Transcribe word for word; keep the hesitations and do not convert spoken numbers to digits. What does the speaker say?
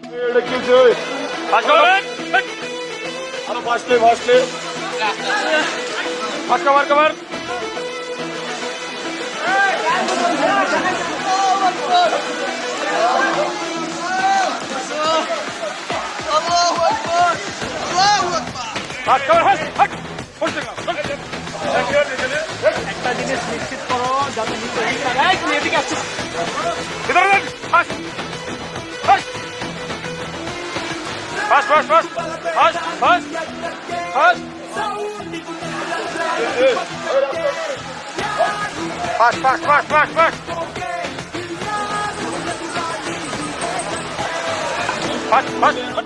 Başla. Hadi başlayın başlayın. Başka var var. Allahu Ekber. Allahu Ekber. Başka var. Hadi. Hadi. Hoş geldin. একটা জিনিস নিশ্চিত করো যাতে নিচে এক মিনিট এদিকে আসছো Gider lan. Baş. Baş. Baş baş baş. Baş baş. Baş. Baş baş baş baş baş. Baş baş.